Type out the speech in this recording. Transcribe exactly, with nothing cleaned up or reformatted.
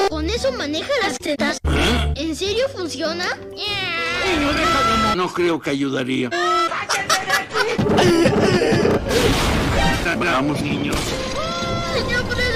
Con eso maneja las tetas. ¿Eh? ¿En serio funciona? No, déjalo. No creo que ayudaría. Vamos, niños. Señor